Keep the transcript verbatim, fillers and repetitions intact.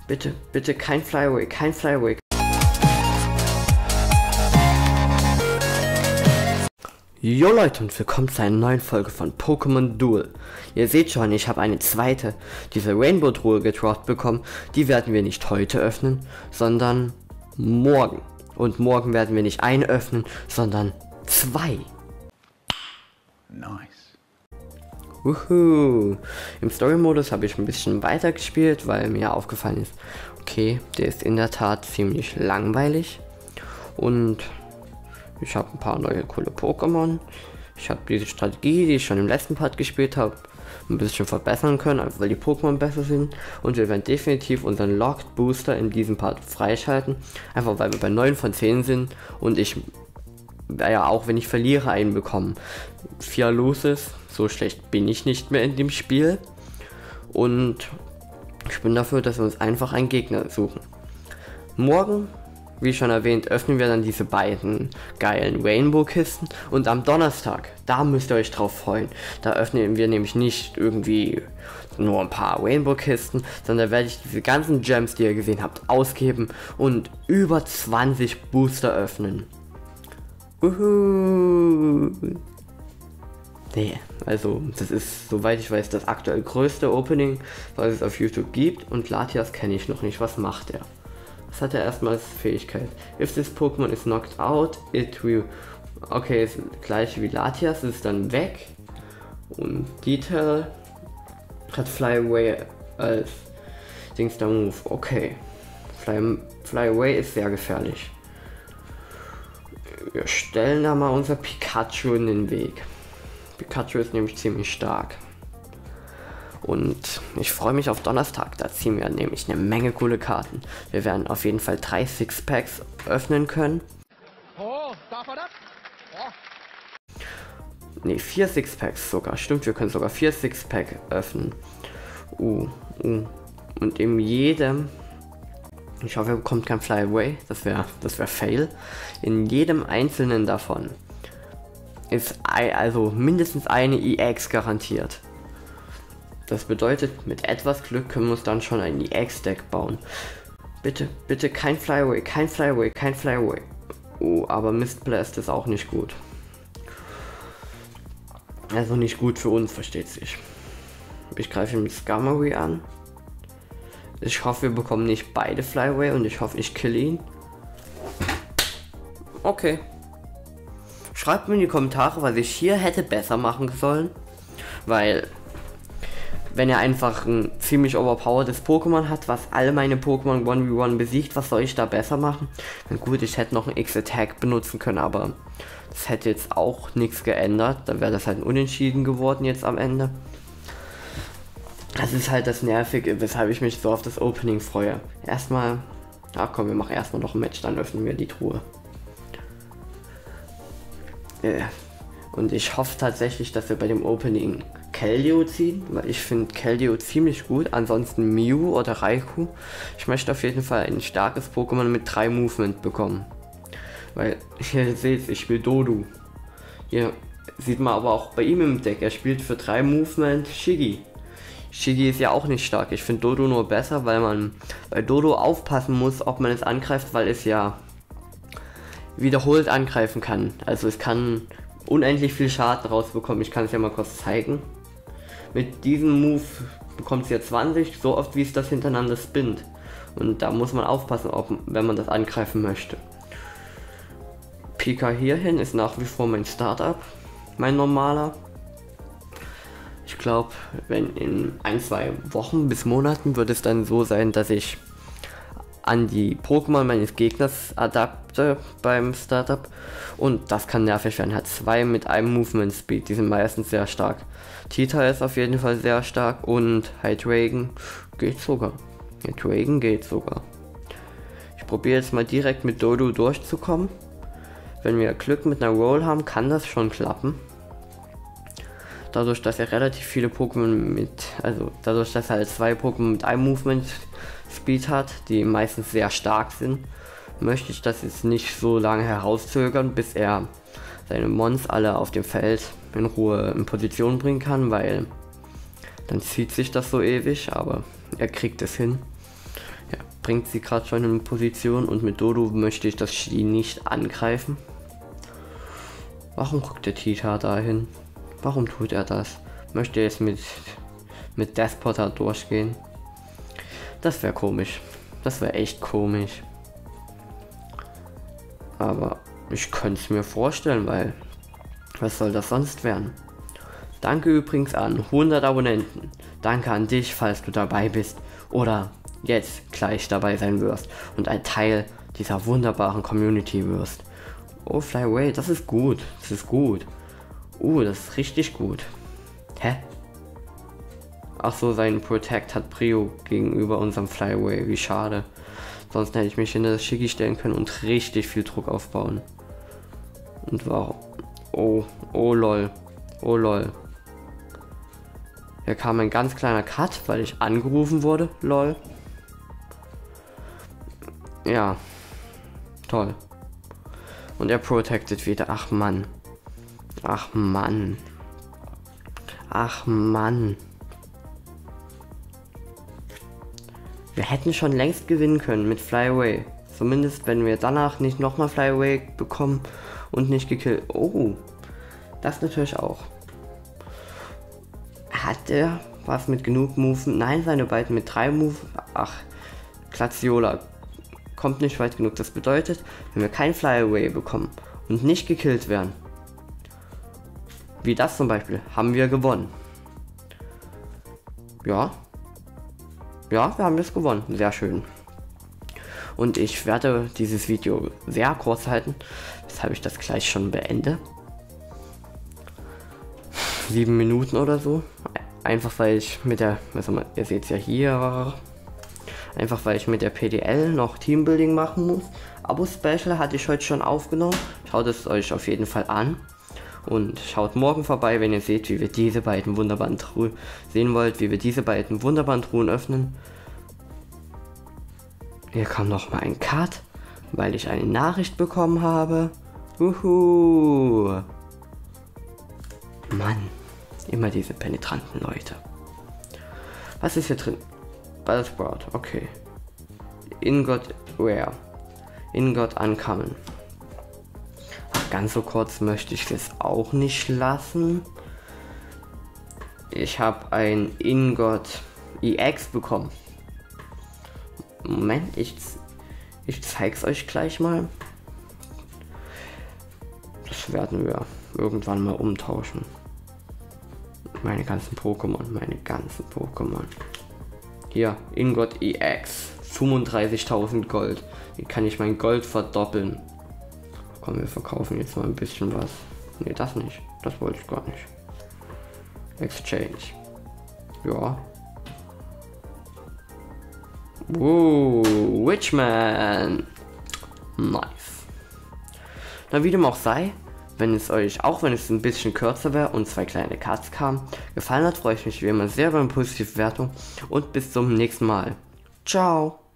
Bitte, bitte kein Flyaway, kein Flyaway. Jo Leute und willkommen zu einer neuen Folge von Pokémon Duel. Ihr seht schon, ich habe eine zweite, diese Rainbow-Truhe gedroppt bekommen. Die werden wir nicht heute öffnen, sondern morgen. Und morgen werden wir nicht eine öffnen, sondern zwei. Nice. Wuhu. Im Story-Modus habe ich ein bisschen weiter gespielt, weil mir aufgefallen ist, okay, der ist in der Tat ziemlich langweilig. Und ich habe ein paar neue coole Pokémon. Ich habe diese Strategie, die ich schon im letzten Part gespielt habe, ein bisschen verbessern können, also weil die Pokémon besser sind. Und wir werden definitiv unseren Locked Booster in diesem Part freischalten. Einfach weil wir bei neun von zehn sind und ich ja auch, wenn ich verliere, einen bekommen. Vier Loses, so schlecht bin ich nicht mehr in dem Spiel. Und ich bin dafür, dass wir uns einfach einen Gegner suchen. Morgen, wie schon erwähnt, öffnen wir dann diese beiden geilen Rainbow-Kisten. Und am Donnerstag, da müsst ihr euch drauf freuen. Da öffnen wir nämlich nicht irgendwie nur ein paar Rainbow-Kisten, sondern werde ich diese ganzen Gems, die ihr gesehen habt, ausgeben und über zwanzig Booster öffnen. Uhu. Nee, also das ist, soweit ich weiß, das aktuell größte Opening, was es auf YouTube gibt. Und Latias kenne ich noch nicht. Was macht er? Was hat er erstmal als Fähigkeit? If this Pokémon is knocked out, it will... Okay, ist das gleiche wie Latias, ist dann weg. Und Detail hat Fly Away als Dings der Move. Okay, Fly, Fly Away ist sehr gefährlich. Wir stellen da mal unser Pikachu in den Weg. Pikachu ist nämlich ziemlich stark. Und ich freue mich auf Donnerstag, da ziehen wir nämlich eine Menge coole Karten. Wir werden auf jeden Fall drei Sixpacks öffnen können. Oh, darf er das? Oh. Ne, vier Sixpacks sogar. Stimmt, wir können sogar vier Sixpack öffnen. Uh, uh. Und in jedem... Ich hoffe, er bekommt kein Flyaway. Das wäre das wär Fail. In jedem einzelnen davon ist also mindestens eine E X garantiert. Das bedeutet, mit etwas Glück können wir uns dann schon ein E X-Deck bauen. Bitte, bitte kein Flyaway, kein Flyaway, kein Flyaway. Oh, aber Mistblast ist auch nicht gut. Also nicht gut für uns, versteht sich. Ich greife mit Skarmory an. Ich hoffe, wir bekommen nicht beide Flyaway und ich hoffe, ich kill ihn. Okay. Schreibt mir in die Kommentare, was ich hier hätte besser machen sollen. Weil, wenn er einfach ein ziemlich overpowertes Pokémon hat, was alle meine Pokémon eins gegen eins besiegt, was soll ich da besser machen? Na gut, ich hätte noch ein X-Attack benutzen können, aber das hätte jetzt auch nichts geändert. Dann wäre das halt ein Unentschieden geworden jetzt am Ende. Das ist halt das Nervige, weshalb ich mich so auf das Opening freue. Erstmal, ach komm, wir machen erstmal noch ein Match, dann öffnen wir die Truhe. Yeah. Und ich hoffe tatsächlich, dass wir bei dem Opening Keldeo ziehen, weil ich finde Keldeo ziemlich gut. Ansonsten Mew oder Raikou. Ich möchte auf jeden Fall ein starkes Pokémon mit drei Movement bekommen. Weil, ihr seht, ich spiele Dodu. Hier sieht man aber auch bei ihm im Deck, er spielt für drei Movement Shiggy. Shiggy ist ja auch nicht stark. Ich finde Dodo nur besser, weil man bei Dodo aufpassen muss, ob man es angreift, weil es ja wiederholt angreifen kann. Also es kann unendlich viel Schaden rausbekommen. Ich kann es ja mal kurz zeigen. Mit diesem Move bekommt es ja zwanzig, so oft wie es das hintereinander spinnt. Und da muss man aufpassen, ob, wenn man das angreifen möchte. Pika hierhin ist nach wie vor mein Startup, mein normaler. Ich glaube, wenn in ein, zwei Wochen bis Monaten wird es dann so sein, dass ich an die Pokémon meines Gegners adapte beim Startup. Und das kann nervig werden. Hat zwei mit einem Movement Speed, die sind meistens sehr stark. Tita ist auf jeden Fall sehr stark und Hydreigon geht sogar. Hydreigon geht sogar. Ich probiere jetzt mal direkt mit Dodo durchzukommen. Wenn wir Glück mit einer Roll haben, kann das schon klappen. Dadurch, dass er relativ viele Pokémon mit, also dadurch, dass er halt zwei Pokémon mit einem Movement Speed hat, die meistens sehr stark sind, möchte ich das jetzt nicht so lange herauszögern, bis er seine Mons alle auf dem Feld in Ruhe in Position bringen kann, weil dann zieht sich das so ewig, aber er kriegt es hin. Ja. bringt sie gerade schon in Position und mit Dodo möchte ich das Shi nicht angreifen. Warum guckt der Tita dahin? Warum tut er das? Möchte er jetzt mit, mit Despoter durchgehen? Das wäre komisch. Das wäre echt komisch. Aber ich könnte es mir vorstellen, weil was soll das sonst werden? Danke übrigens an hundert Abonnenten. Danke an dich, falls du dabei bist oder jetzt gleich dabei sein wirst und ein Teil dieser wunderbaren Community wirst. Oh, Fly Away, das ist gut. Das ist gut. Uh, das ist richtig gut. Hä? Ach so, sein Protect hat Prio gegenüber unserem Fly Away. Wie schade. Sonst hätte ich mich hinter das Shiggy stellen können und richtig viel Druck aufbauen. Und warum? Oh, oh lol. Oh lol. Hier kam ein ganz kleiner Cut, weil ich angerufen wurde. Lol. Ja. Toll. Und er protected wieder. Ach Mann. Ach Mann. Ach Mann. Wir hätten schon längst gewinnen können mit Fly Away. Zumindest wenn wir danach nicht nochmal Fly Away bekommen und nicht gekillt. Oh. Das natürlich auch. Hat er was mit genug Move? Nein, seine beiden mit drei Move. Ach. Glaciola kommt nicht weit genug. Das bedeutet, wenn wir kein Fly Away bekommen und nicht gekillt werden, wie das zum Beispiel, haben wir gewonnen. Ja. Ja, wir haben das gewonnen. Sehr schön. Und ich werde dieses Video sehr kurz halten, weshalb ich das gleich schon beende. Sieben Minuten oder so. Einfach weil ich mit der, also ihr seht es ja hier, einfach weil ich mit der P D L noch Teambuilding machen muss. Abo-Special hatte ich heute schon aufgenommen. Schaut es euch auf jeden Fall an. Und schaut morgen vorbei, wenn ihr seht, wie wir diese beiden wunderbaren Truhen sehen wollt, wie wir diese beiden wunderbaren Truhen öffnen. Hier kommt noch mal ein Cut, weil ich eine Nachricht bekommen habe. Uhu. Mann, immer diese penetranten Leute. Was ist hier drin? Buzzsprout, okay. Ingot Rare. Ingot Uncommon. Ganz so kurz möchte ich es auch nicht lassen. Ich habe ein Ingot E X bekommen. Moment, ich, ich zeig's euch gleich mal. Das werden wir irgendwann mal umtauschen. Meine ganzen Pokémon, meine ganzen Pokémon. Hier, Ingot E X. fünfunddreißigtausend Gold. Hier kann ich mein Gold verdoppeln. Komm, wir verkaufen jetzt mal ein bisschen was. Ne, das nicht. Das wollte ich gar nicht. Exchange. Ja. Wow, Witchman. Nice. Na, wie dem auch sei, wenn es euch, auch wenn es ein bisschen kürzer wäre und zwei kleine Cuts kamen, gefallen hat, freue ich mich wie immer sehr über eine positive Wertung und bis zum nächsten Mal. Ciao.